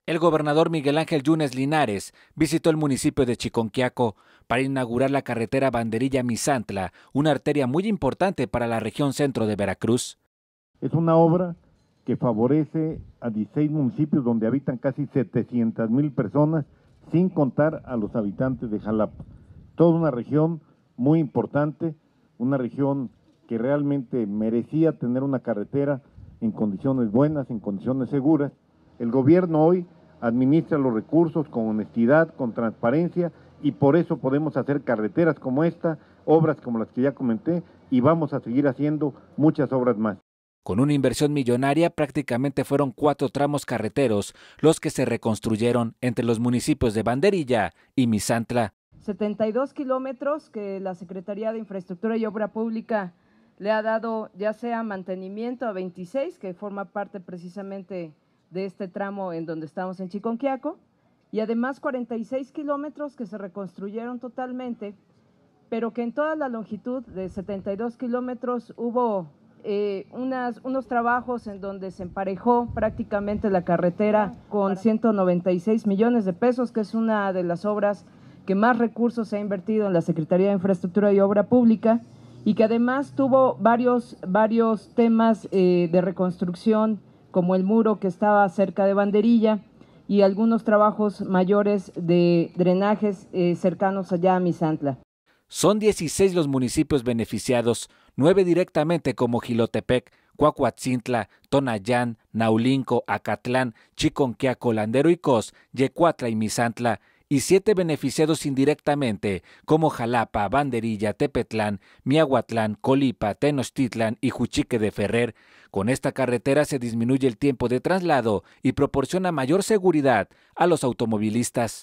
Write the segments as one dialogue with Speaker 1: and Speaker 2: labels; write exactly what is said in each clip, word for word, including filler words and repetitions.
Speaker 1: El gobernador Miguel Ángel Yunes Linares visitó el municipio de Chiconquiaco para inaugurar la carretera Banderilla-Misantla, una arteria muy importante para la región centro de Veracruz.
Speaker 2: Es una obra que favorece a dieciséis municipios donde habitan casi setecientas mil personas, sin contar a los habitantes de Jalapa. Toda una región muy importante, una región que realmente merecía tener una carretera en condiciones buenas, en condiciones seguras. El gobierno hoy administra los recursos con honestidad, con transparencia, y por eso podemos hacer carreteras como esta, obras como las que ya comenté, y vamos a seguir haciendo muchas obras más.
Speaker 1: Con una inversión millonaria, prácticamente fueron cuatro tramos carreteros los que se reconstruyeron entre los municipios de Banderilla y Misantla.
Speaker 3: setenta y dos kilómetros que la Secretaría de Infraestructura y Obra Pública le ha dado ya sea mantenimiento a veintiséis, que forma parte precisamente de este tramo en donde estamos en Chiconquiaco, y además cuarenta y seis kilómetros que se reconstruyeron totalmente, pero que en toda la longitud de setenta y dos kilómetros hubo eh, unas, unos trabajos en donde se emparejó prácticamente la carretera con ciento noventa y seis millones de pesos, que es una de las obras que más recursos se ha invertido en la Secretaría de Infraestructura y Obra Pública, y que además tuvo varios, varios temas eh, de reconstrucción, como el muro que estaba cerca de Banderilla y algunos trabajos mayores de drenajes eh, cercanos allá a Misantla.
Speaker 1: Son dieciséis los municipios beneficiados, nueve directamente como Jilotepec, Cuacuatzintla, Tonayán, Naulinco, Acatlán, Chiconquiaco, Landero y Cos, Yecuatla y Misantla, y siete beneficiados indirectamente como Jalapa, Banderilla, Tepetlán, Miahuatlán, Colipa, Tenochtitlán y Juchique de Ferrer. Con esta carretera se disminuye el tiempo de traslado y proporciona mayor seguridad a los automovilistas.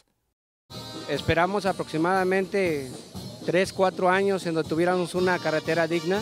Speaker 4: Esperamos aproximadamente tres, cuatro años en donde tuviéramos una carretera digna,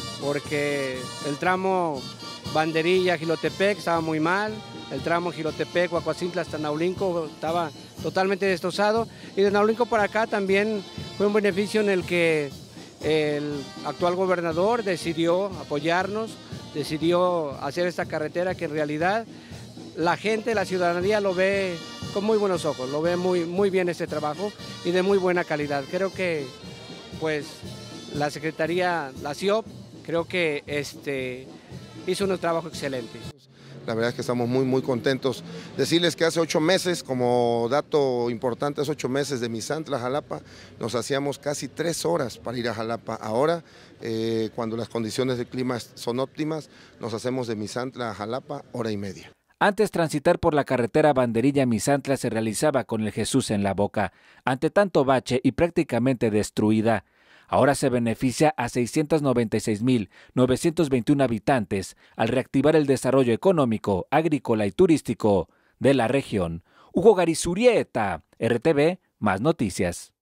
Speaker 4: porque el tramo Banderilla-Jilotepec estaba muy mal, el tramo Jilotepec, Cuacuatzintla hasta Naulinco estaba totalmente destrozado, y de Naulinco para acá también fue un beneficio en el que el actual gobernador decidió apoyarnos, decidió hacer esta carretera que en realidad la gente, la ciudadanía lo ve con muy buenos ojos, lo ve muy, muy bien este trabajo y de muy buena calidad. Creo que pues la Secretaría, la C I O P, creo que este, hizo un trabajo excelente.
Speaker 5: La verdad es que estamos muy, muy contentos. Decirles que hace ocho meses, como dato importante, hace ocho meses de Misantla a Jalapa, nos hacíamos casi tres horas para ir a Jalapa. Ahora, eh, cuando las condiciones de clima son óptimas, nos hacemos de Misantla a Jalapa hora y media.
Speaker 1: Antes, transitar por la carretera Banderilla-Misantla se realizaba con el Jesús en la boca, ante tanto bache y prácticamente destruida. Ahora se beneficia a seiscientos noventa y seis mil novecientos veintiuno habitantes al reactivar el desarrollo económico, agrícola y turístico de la región. Hugo Garizurieta, R T V, más noticias.